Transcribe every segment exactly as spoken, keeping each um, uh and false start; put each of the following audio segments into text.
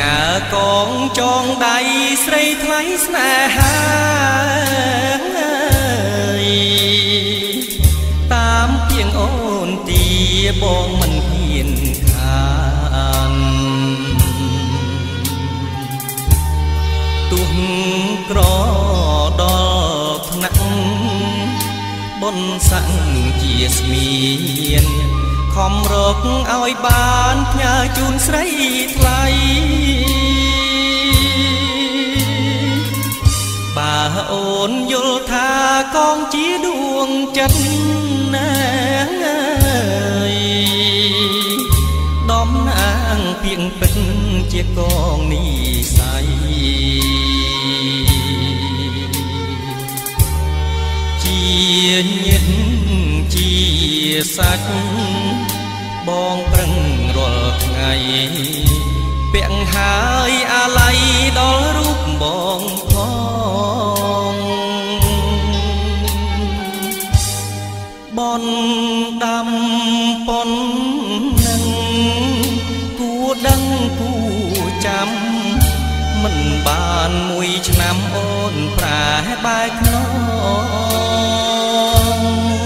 ញាកងចងដៃស្រីថ្លៃស្នេហាតាមពីងអូនទាបងមិនហ៊ានខានទុះក្រដល់ថ្នាក់បុណ្យស័ក្តិជាស្មៀនខំរកឲ្យបានផ្ញើជូនស្រីថ្លៃបើអូនយល់ថាកងជាដួងចិត្តណាដំណាងពីងពិតជាកងនិស័យជាញាតិជាសាច់បងប្រឹងរាល់ថ្ងៃពាក់ហើយអាល័យដល់រូបបងផងបនដាំប៉ុននឹងគួដឹងគួចាំមិនបានមួយឆ្នាំអូនប្រែបែកខ្នង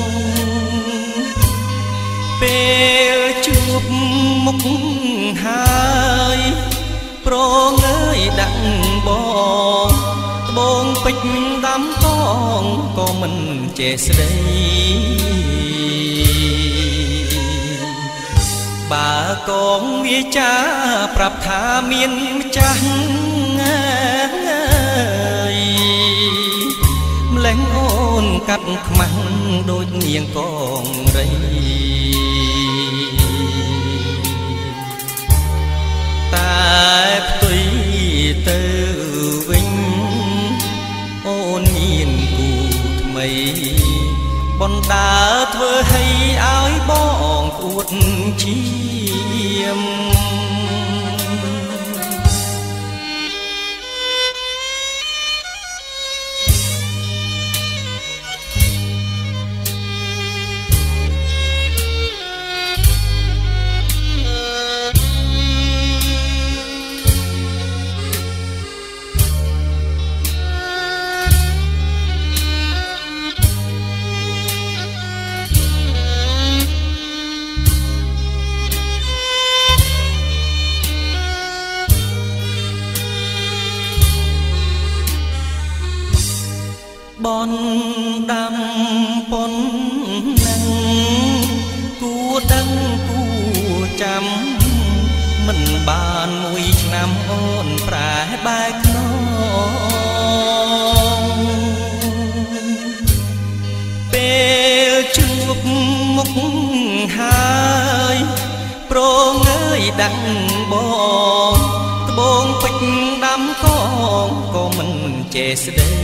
ពេលជួបមុខហើយប្រងើយដាក់បងត្បូងពេជ្រដាំកងក៏មិនចេះស្ដីបើកងវាចាប្រាប់ថាមានម្ចាស់ម្លេះអូនកាត់ខ្មាំងដូចនាងកងរីតែផ្ទុយទៅវិញអូនមានគូថ្មីបណ្ដាធ្វើឲ្យឲ្យបងអួតឈាមបនដាំប៉ុននឹងគួដឹងគួចាំមិនបានមួយឆ្នាំអូនប្រែបែកខ្នងពេលជួបមុខហើយប្រងើយដាក់បងត្បូងពេជ្រដាំកងក៏មិនចេះស្ដី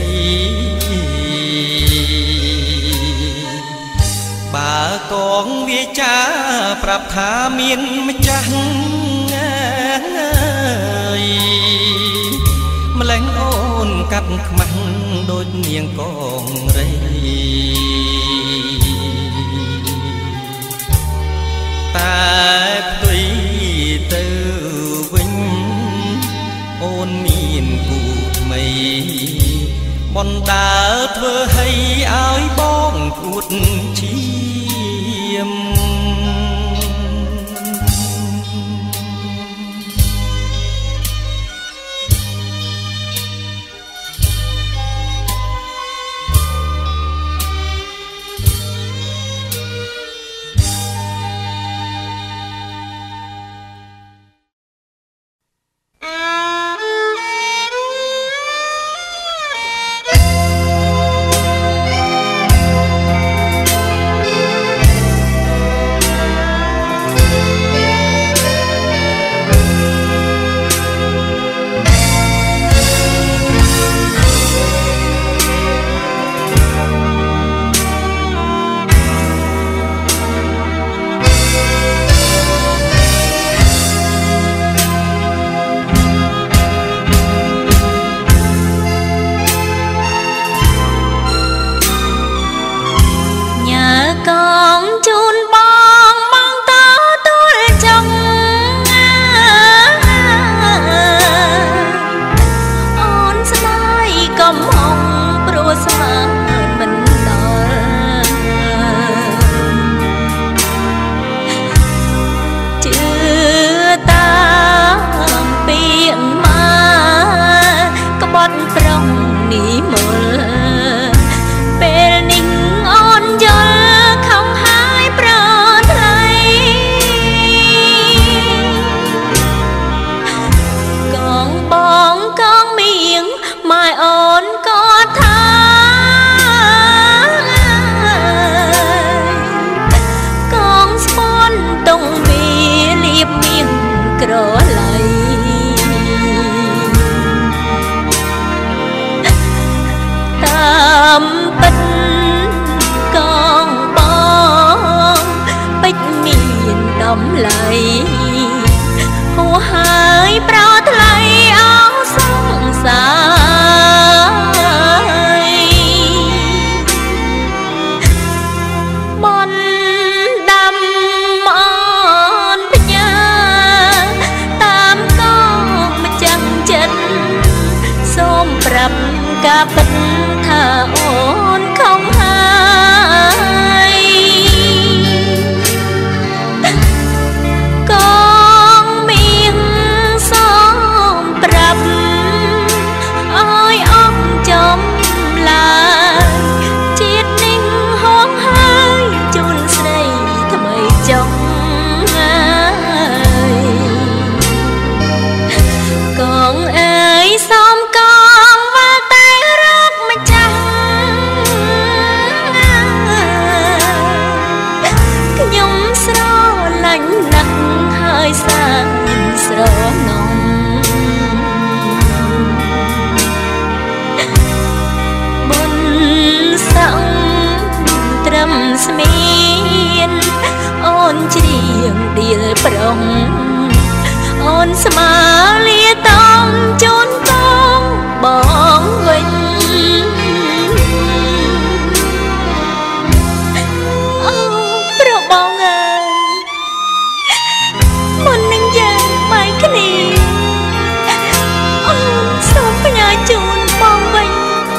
បើកងវាចាប្រាប់ថាមានម្ចាស់ម្លេះអូនកាត់ខ្មាំងដូចនាងកងរីតែផ្ទុយទៅវិញអូនមានគូថ្មីបណ្ដាធ្វើឲ្យឲ្យបងគួតឈាម 「 ងវាលៀបមាសក្រឡៃតាមពិតកងបងពេជ្រមានតម្លៃហួហើយប្រោថ្លៃអោសង្សារបនដាំអនបញ្ញាតាមកងម្ចាំងចិត្តសូមប្រាប់ការពិតថាអូនខំហើយកងមានសូមប្រាប់អើយអងចំឡាយជាតិនេះហងហើយជូនស្រីថ្មីចុងហើយកងអើយសូមកងវល់តែរកម្ចាស់ខ្ញុំស្រឡាញ់ណាស់ហើយសានស្រណងបុណ្យស័ក្តិត្រឹមស្មៀនអូនច្រៀងដៀលប្រុងអូនស្មាលាតងជូនកងបងវិញអូប្របងអើយមុននឹងយើងបែកគ្នាអូនសូមផ្ញើជូនបងវិញ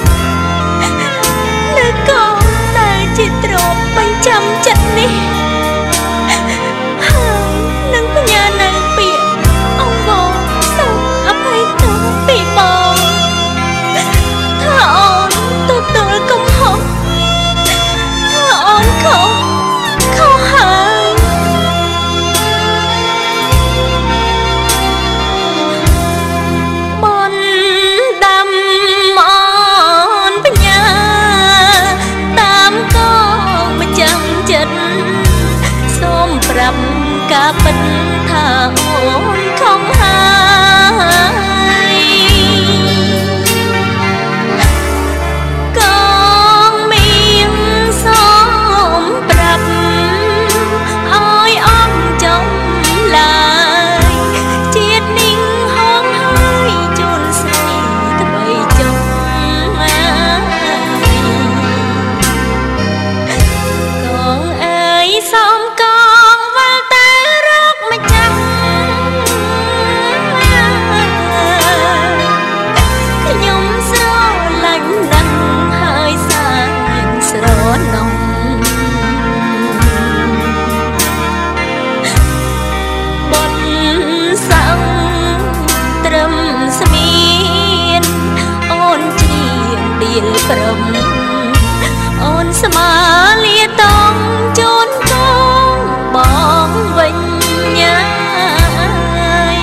នៅកងដែលជាទ្រព្យបញ្ចាំចិត្តនេះហើយនឹងផ្ញើនៅពាក្យអង្វរសូមអភ័យទោសពីបងថាអូនទទួលកំហុសថាអូនខុសខុសហើយបនដាំអនបញ្ញាតាមកងម្ចាំងចិត្តសូមប្រាប់ការពិតថាអូនខំហើយកងមានសូមប្រាប់អើយអងចំឡាយជាតិនេះហងហើយជូនស្រីថ្មីចុងហើយកងអើយសូមកងវល់តែរកម្ចាស់ខ្ញុំស្រឡាញ់ណាស់ហើយសានស្រណងបុណ្យស័ក្តិត្រឹមស្មៀនអូនច្រៀងដៀលប្រុងអូនស្មាលាតងជូនកងបងវិញញ៉ាយ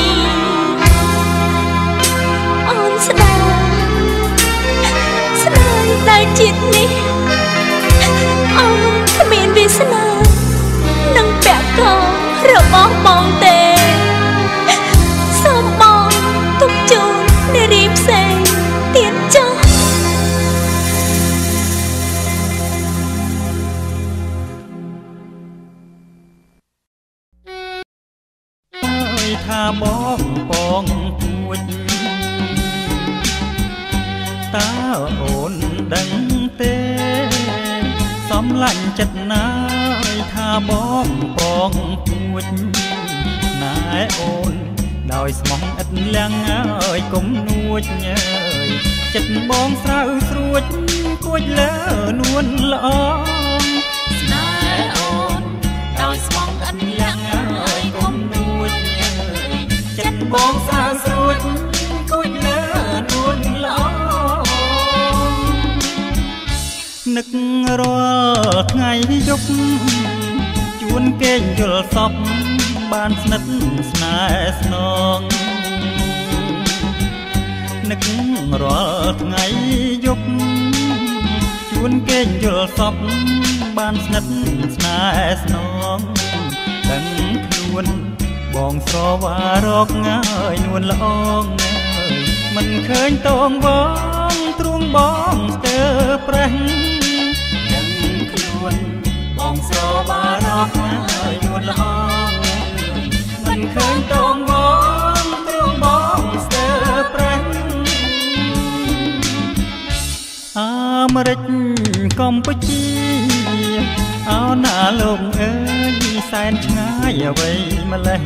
អូនស្ដាយស្ដាយតែជាតិនេះអូនគ្មានវាសនានឹងពាក់កងរបស់បងទេសូមបងទុកជូននារីផ្សេងទៀតចុះថាបងពងពួចតើអូនដឹងទេសំឡាញ់ចិត្តណាយថាបងពងពួចណែអូនដោយស្មោះឥតលាំងអើយគុំនួចញើយចិត្តបងស្រូវស្រួចគួចលើនួនល្អណែអូនដោយស្មោះឥតលាំងអើយគុំនួចចិត្តបងស្រាវស្រួចគួចលើនួនល្អនឹករាល់ថ្ងៃយប់ជួនគេងយល់សពបានស្និទ្ធស្នេហ៍ស្នងនឹករាល់ថ្ងៃយប់ជួនគេងយល់សពបានស្និទ្ធស្នេហ៍ស្នងដឹងបងស្រវារកងាយនួនល្អងមិនឃើញតងបងទ្រូងបងស្ទើប្រេះដឹងខ្លួនបងស្រវារកងាយនួនល្អងមិនឃើញតងបងទ្រូងបងស្ទើប្រេះអាមេរិកកម្ពុជាអោណាលោកអើយសែនឆ្ងាយអ្វីម្លេះ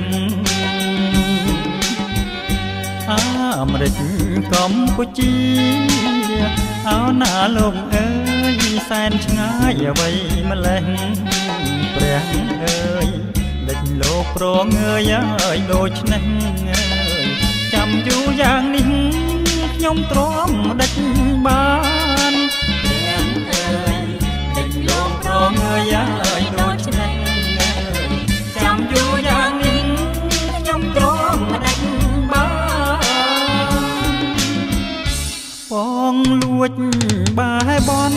អាមេរិកកម្ពុជាអោណាលោកអើយសែនឆ្ងាយអ្វីម្លេះព្រះអើយដេចលោកប្រងើយអើយដូច្នេះអើយចាំយូរយ៉ាងនេះខ្ញុំទ្រាំដេចបានព្រះអើយដេចលោកប្រងើយអើយដូច្នេះចាំយូរយ៉ាងនេះខ្ញុំទ្រាំដេចបានបងលួចបែបន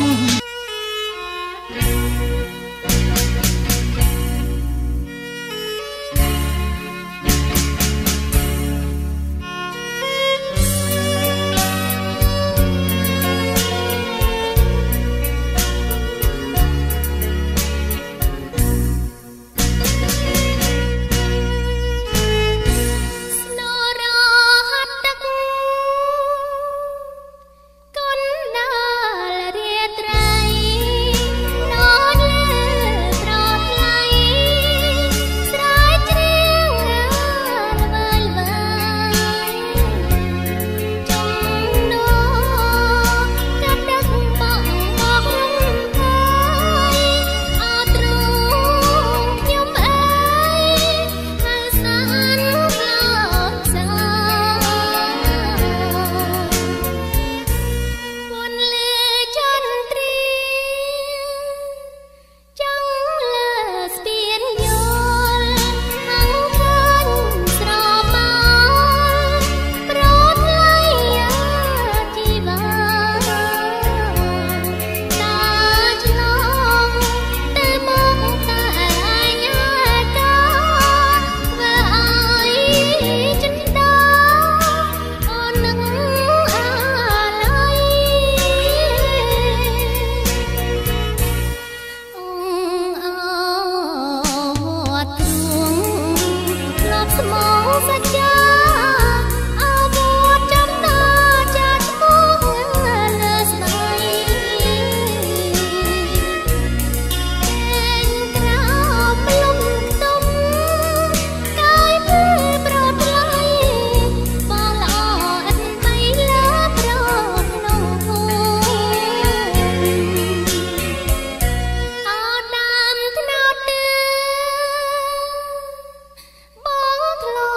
បងធ្លា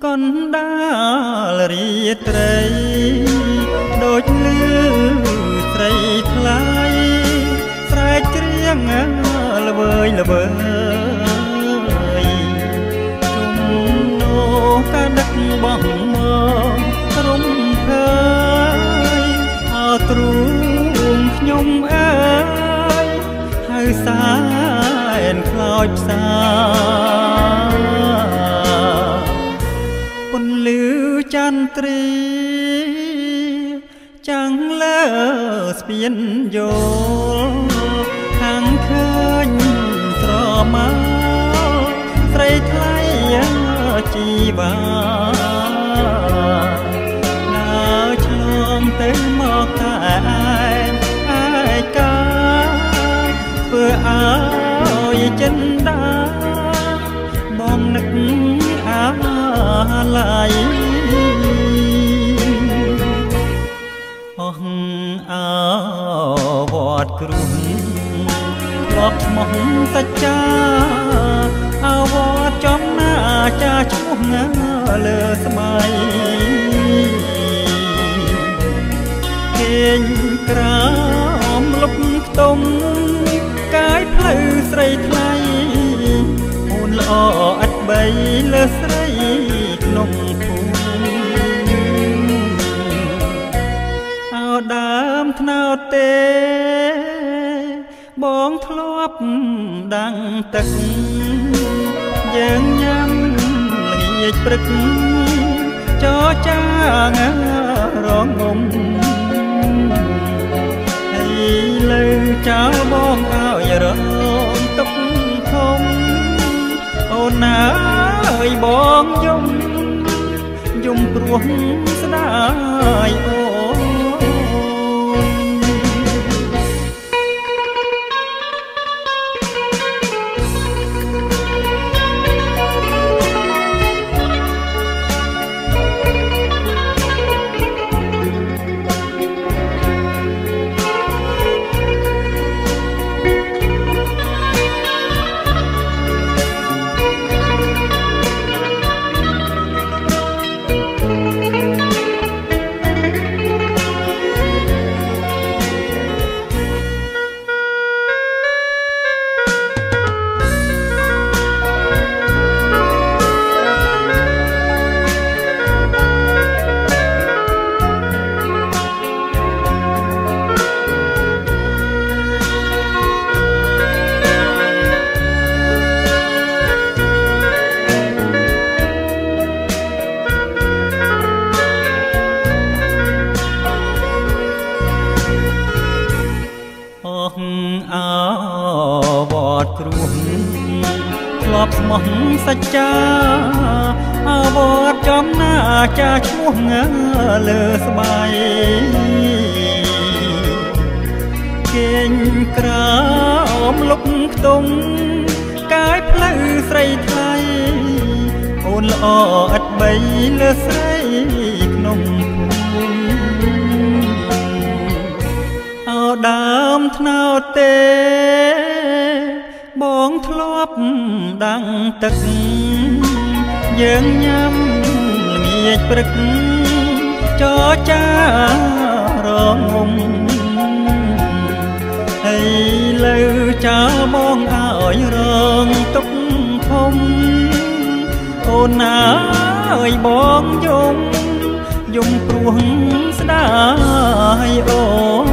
កណ្ដាលរាត្រីដូចលឺស្រីថ្លៃស្រែកច្រៀងល្វើយល្វើយជុំនោកាដឹកបងមករុំភើយអើទ្រូងខ្ញុំអើយហៅសាអែនខ្លោចផ្សាពន្លឺចន្ទ្រីចាំងលើស្ពានយោលខាងឃើញស្រមើស្រីថ្លៃជីវ៉ាដើរឆ្លងទៅមកតែឯកាធ្វើឲ្យចិនដាបងនឹកអាឡ័យអស់អើវត្តគ្រូធ្លាប់ឈ្មោះសច្ចាអើវត្តចំណាចាឈ្មោះលើស្បៃគេងក្រោមលុបខ្ទមកាយផ្លូវស្រីថ្លៃអូនល្អឥតបីលើស្រីក្នុងភូមិអោដើមថ្នោតទេបងធ្លាប់ដាំងទឹកយើងញ៉ាំល្ងាចព្រឹកចរចារងងំហើយលើចោលបងឲ្យរងទុកធំអូនណាអើយបងយំយំព្រោះស្ដាយអូគ្រួងធ្លាប់ស្មោះសច្ចាអវត្តចំណាចាឈ្មោះលើស្បៃគេងក្រោមលុបខ្ទមកាយផ្លូវស្រីថ្លៃអូនល្អឥតបីលើស្រីក្នុងភូមិអោដើមថ្នោតទេបងធ្លាប់ដាំងទឹកយើងញ៉ាំល្ងាចព្រឹកចរចារងងំហើយលើចោលបងឲ្យរងទុកធំអូនណាអើយបងយំយំព្រោះស្ដាយអូ